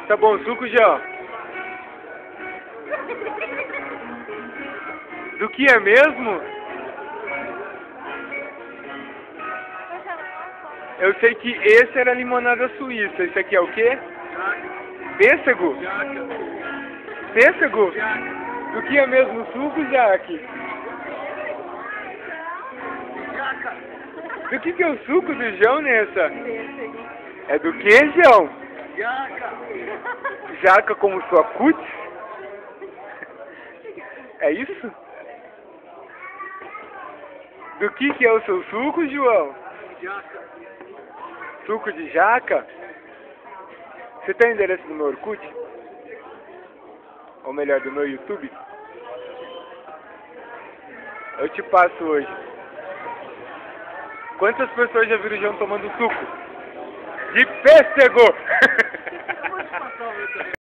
Tá bom o suco, João? Do que é mesmo? Eu sei que esse era limonada suíça. Esse aqui é o quê? Pêssego? Pêssego? Do que é mesmo o suco, Jaque? Do que é o suco do João nessa? É do que, João? Jaca como sua cutis? É isso? Do que é o seu suco, João? Suco de jaca? Você tem o endereço do meu Orkut? Ou melhor, do meu YouTube? Eu te passo hoje. Quantas pessoas já viram o João tomando suco? De pêssego!